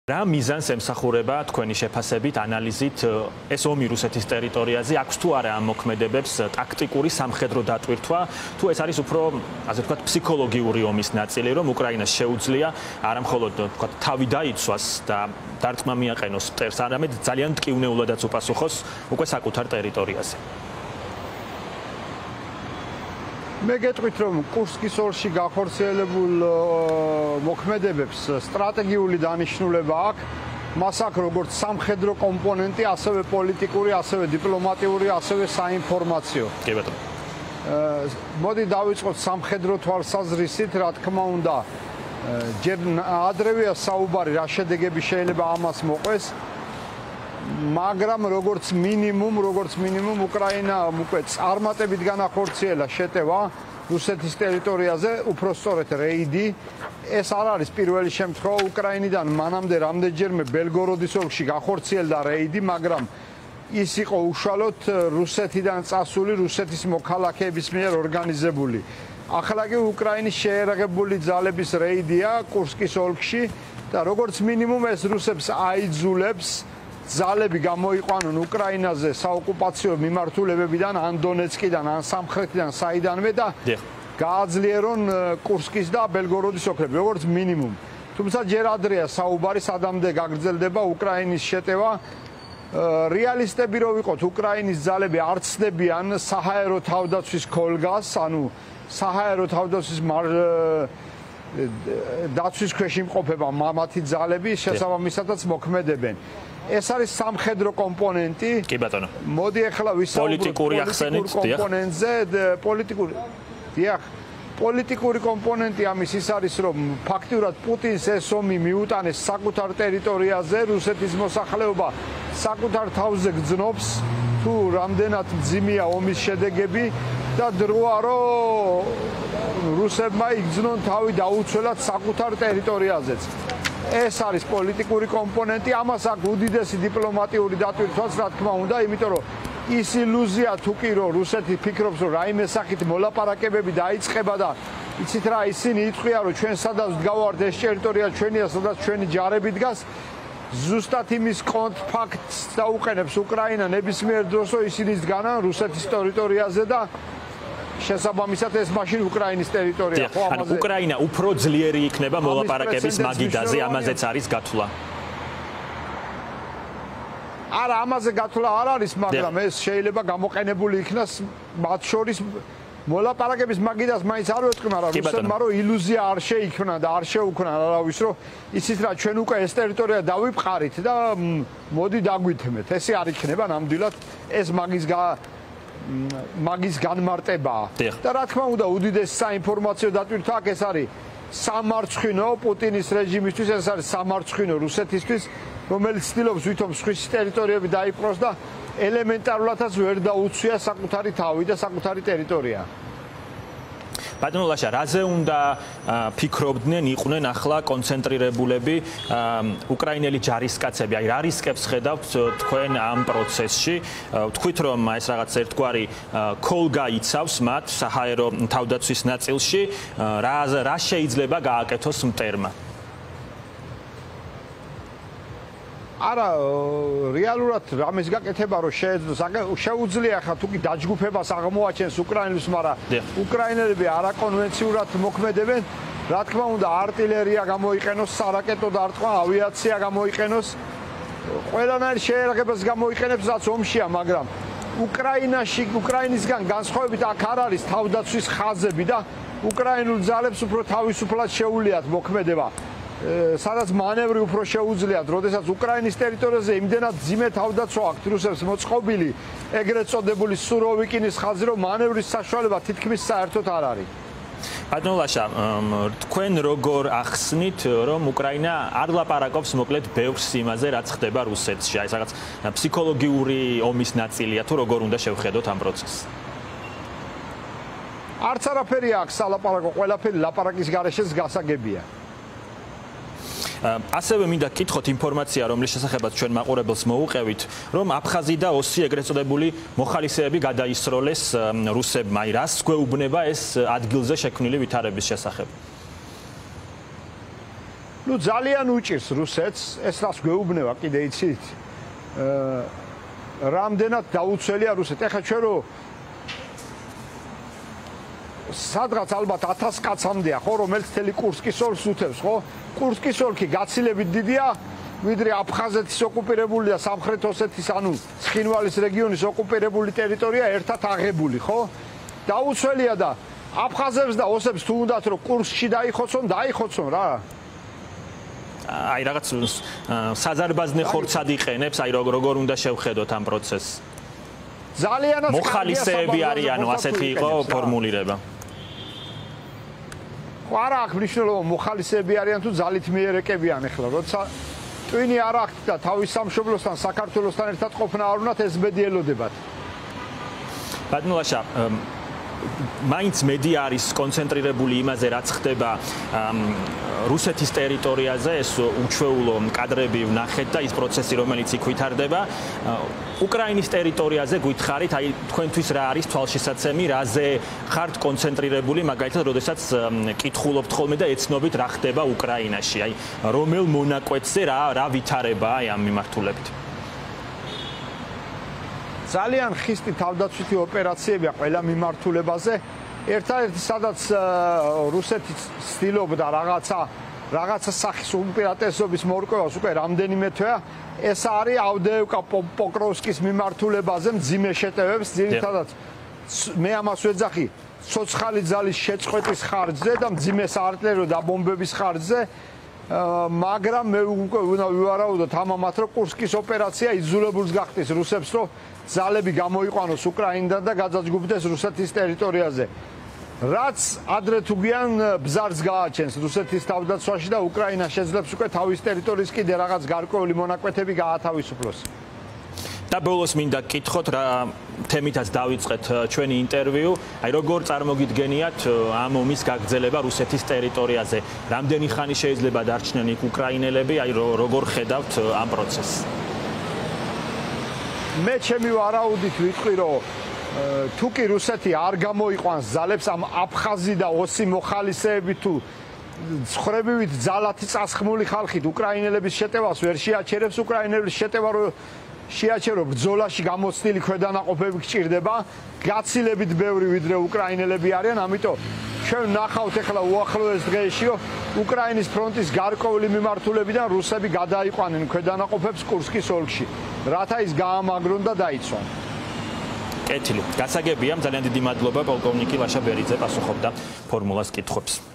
რა მიზანს ემსახურება თქვენი შეფასებით ანალიზით ეს ომი რუსეთის ტერიტორიაზე აქვს თუ არა ამ მოქმედებებს ტაქტიკური სამხედრო დატვირთვა თუ ეს არის უფრო ასე ვთქვათ ფსიქოლოგიური ომის ნაწილი რომ უკრაინას შეუძლია არა მხოლოდ ვთქვათ თავი დაიცვას და დარტყმა მიაყენოს მტერს არამედ ძალიან მტკივნეულადაც უპასუხოს უკვე საკუთარ ტერიტორიაზე მე გეტყვით რომ კურსკის ოლქში გახორციელებულ მოქმედებებს სტრატეგიული დანიშნულება აქვს მას აქვს როგორც სამხედრო კომპონენტი ასევე პოლიტიკური ასევე დიპლომატიური ასევე საინფორმაციო კი ბატონო მოდი დავიწყოთ სამხედრო თვალსაზრისით რა თქმა უნდა ჯერ ადრევია საუბარი რა შედეგები შეიძლება ამას მოყვეს მაგრამ როგორც მინიმუმ უკრაინა უკვე წარმატებით განახორციელა შეტევა რუსეთის ტერიტორიაზე უფრო სწორედ რეიდი ეს არ არის პირველი შემთხვევა უკრაინიდან მანამდე რამდენჯერმე ბელგოროდის ოლქში გახორციელდა რეიდი მაგრამ ის იყო უშუალოდ რუსეთიდან წასული რუსეთის მოქალაქეების მიერ ორგანიზებული ახლა კი უკრაინის შეერაღებული ძალების რეიდია კურსკის ოლქში და როგორც მინიმუმ ეს რუსებს აიძულებს ძალები გამოიყვანონ უკრაინაზე საოკუპაციო მიმართულებებიდან ან დონეცკიდან ან სამხრეთიდან საიდანვე და გააძლიერონ კურსკის და ბელგოროდის ოლქები როგორც მინიმუმ თუმცა ჯერ ადრეა საუბარი სადამდე გაგრძელდება უკრაინის შეტევა რეალისტები რო ვიყოთ უკრაინის ძალები არ ცდებიან საჰაერო თავდაცვის ქოლგას ანუ საჰაერო თავდაცვის დაცვის ქვეშ იმყოფება მამათი ძალები შესაბამისადაც მოქმედებენ ეს არის სამხედრო კომპონენტი. კი ბატონო. მოდი ახლა ვისაუბროთ პოლიტიკური ახსენით, კომპონენტზე, პოლიტიკური კომპონენტი ამის ის არის, რომ ფაქტიურად პუტინს ეს ომი მიუტანეს საკუთარ ტერიტორიაზე, რუსეთის მოსახლეობა საკუთარ თავზე გძნობს, თუ რამდენად მძიმეა ომის შედეგები და დროა რომ რუსებმა იგრძნონ თავი დაუცველად საკუთარ ტერიტორიაზეც. ეს არის პოლიტიკური კომპონენტი, ამას აქვს უდიდესი დიპლომატიური დატვირთვაც, რა თქმა უნდა, იმიტომ რომ ის ილუზია თუ კი რომ რუსეთი ფიქრობს, რომ რაიმე სახით მოლაპარაკებები დაიწყება და იცით რა, ისინი იტყვიან, რომ ჩვენ სადაც გავართ, ეს ტერიტორია ჩვენია, სადაც ჩვენი ჯარები დგას, ზუსტად იმის კონტრფაქტს დაუყენებს უკრაინა ნებისმიერ დროს, რომ ისინი დგანან რუსეთის ტერიტორიაზე და შესაბამისად ეს მაშინ უკრაინის ტერიტორია ხო ამაზე უკრაინა უფრო ძლიერი იქნება მოლაპარაკების მაგიდაზე ამაზეც არის გათვლა არა ამაზე გათვლა არ არის მაგრამ ეს შეიძლება გამოყენებული იქნას მათ შორის მოლაპარაკების მაგიდას მაინც არ ვეთქვი მაგრამ რუსებმა რომ ილუზია არ შეიქმნა და არ შეუქმნა არავის რომ ისიც რა ჩვენ უკვე ეს ტერიტორია დავიფყარით და მოდი დაგვითმეთ ესე არ იქნება ნამდვილად ეს მაგის განმარტებაა და რა თქმა უნდა უდიდეს საინფორმაციო დატვირთვა აქ ეს არის სამარცხვინო პუტინის რეჟიმისთვის ეს არის სამარცხვინო რუსეთისთვის რომელიც ცდილობს ვითომ სხვის ტერიტორიები დაიპყროს და ელემენტარულადაც ვერ დაუცვია საკუთარი თავი და საკუთარი ტერიტორია ბატონო ლაშა რაზე უნდა ფიქრობდნენ იყვნენ ახლა კონცენტრირებულები უკრაინელი ჯარისკაცები აი რა რისკებს ხედავთ თქვენ ამ პროცესში თქვით რომ ეს რაღაც ერთგვარი ქოლგა იცავს მათ საჰაერო თავდაცვის ნაწილში რა შეიძლება გააკეთოს მტერმა არა რეალურად რამის გაკეთება რომ შეუძლია ხა თუკი დაჯგუფებას აღმოაჩენს უკრაინელებს მაგრამ უკრაინელები არაკონვენციურად მოქმედებენ რა თქმა უნდა артиლერია გამოიყენოს სარაკეტო დარტყმა ავიაცია გამოიყენოს ყველანაირ შეერაღებას გამოიყენებს რაც ომშია მაგრამ უკრაინისგან განსხვავებით აქ არ არის თავდაცვის ხაზები და უკრაინულ ძალებს უფრო თავისუფლად შეუძლიათ მოქმედება სადაც მანევრი უფრო შეუძლიათ, როდესაც უკრაინის ტერიტორიაზე იმდენად ძიმე თავდაცვა აქვს რუსებს მოწყობილი, ეგრეთ წოდებული სუროვიკინის ხაზი, რომ მანევრის საშუალება თითქმის საერთოდ არ არის. ბატონო ლაშა, თქვენ როგორ ახსნით, რომ უკრაინა არ ლაპარაკობს მოკლედ ბევრს იმაზე, რაც ხდება რუსეთში, აი რაღაც ფსიქოლოგიური ომის ნაწილია, თუ როგორ უნდა შევხედოთ ამ პროცესს? არც არაფერი აქვს სალაპარაკო, ყველაფერი ლაპარაკის გარეშეც გასაგებია. ასევე მინდა გკითხოთ ინფორმაცია, რომლის შესახებაც ჩვენ მაყურებელს მოუყევით, რომ აფხაზი და ოსი ეგრეთ წოდებული მოხალისეები გადაისროლეს რუსებმა. აი რას გვეუბნება ეს ადგილზე შექმნილი ვითარების შესახებ? ნუ ძალიან უჭირს რუსეთს, ეს რას გვეუბნება კიდე იცით? რამდენად დაუცველია რუსეთი. ეხლა ჩვენ რო სადღაც ალბათ 1000 კაცამდეა, ხო, რომელიც თელი კურსკის ოლქს უთევს, ხო? კურსკის ოლქი გაცილებით დიდია, ვიდრე აფხაზეთის ოკუპირებული და სამხრეთ ოსეთის, ანუ ცხინვალის რეგიონის ოკუპირებული ტერიტორია ერთად აღებული, ხო? დაუცველია და აფხაზებს და ოსებს თუ უნდათ რომ კურსკში დაიხოცონ, დაიხოცონ რა. აი რაღაც საზარბაზნე ხორცად იყენებს, აი როგორ უნდა შევხედოთ ამ პროცესს. ძალიანაც მოხალისეები არიანო, ასეთი იყო ფორმულირება. ხო არა აქვს მნიშვნელობა მოხალისეები არიან თუ ძალით მიერეკებიან ახლა, როცა ტვინი არ აქვს და თავის სამშობლოსთან, საქართველოსთან ერთად ყოფნა არ უნდათ ეს ბედი ელოდებათ. ბატონო ლაშა, მაინც მედია არის კონცენტრირებული იმაზე, რაც ხდება რუსეთის ტერიტორიაზე, ეს უჩვეულო კადრები ვნახეთ და ის პროცესი, რომელიც იქ ვითარდება. უკრაინის ტერიტორიაზე გითხარით, აი თქვენთვის რა არის თვალშისაცემი, რაზე ხართ კონცენტრირებული, მაგალითად, როდესაც კითხულობთ ხოლმე და ეცნობით რა ხდება უკრაინაში, აი რომელ მონაკვეთზე რა ვითარებაა აი ამ მიმართულებით. ძალიან ხისტი თავდაცვითი ოპერაციებია ყველა მიმართულებაზე. ერთადერთი სადაც რუსეთი ცდილობდა რაღაცა სახის უპირატესობის მორკვევას უკვე რამდენიმე თვეა, ეს არის ავდეევკა პოკროვსკის მიმართულებაზე მძიმე შეტევებს, ძირითადად მე ამას ვეძახი ცოცხალი ძალის შეწყვეტის ხარჯზე და მძიმე საარტილერიო დაბომბების ხარჯზე, მაგრამ მე უკვე უნდა ვივარაუდოთ ამამად, რომ კურსკის ოპერაცია იძულებულს გახდეს რუსებს, რომ ძალები გამოიყვანოს უკრაინიდან და გაძაჯგუფდეს რუსეთის ტერიტორიაზე. რაც ადრე თუ გვიან ბზარს გააჩენს რუსეთის თავდაცვაში და უკრაინა შეძლებს უკვე თავის ტერიტორიის კიდე რაღაც გარკვეული მონაკვეთები გაათავისუფლოს. და ბოლოს მინდა გკითხოთ რა თემითაც დავიწყეთ ჩვენი ინტერვიუ, აი როგორ წარმოგიდგენიათ ამ ომის გაგრძელება რუსეთის ტერიტორიაზე? რამდენი ხანი შეიძლება დარჩნენ იქ უკრაინელები, აი როგორ ხედავთ ამ პროცესს? მე ჩემი ვარაუდით ვიტყვი, რომ თუ კი რუსეთი არ გამოიყვანს ძალებს ამ აფხაზი და ოსი მოხალისეები თუ ცხრებივით ძალათი წასხმული ხალხით უკრაინელების შეტევას ვერ შეაჩერებს, უკრაინელების შეტევა რო შეაჩერო ბრძოლაში გამოცდილი ქვედანაყოფები გჭირდება, გაცილებით ბევრი ვიდრე უკრაინელები არიან, ამიტომ ჩვენ ნახავთ ახლა უახლოეს დღეში, რომ უკრაინის ფრონტის გარკვეული მიმართულებიდან რუსები გადაიყვანენ ქვედანაყოფებს კურსკის ოლქში, რათა ის გაამაგრონ და დაიცვან. კეთილი. გასაგებია, ძალიან დიდი მადლობა პოლკოვნიკი ლაშა ბერიძე პასუხობდა ფორმულას კითხვებს.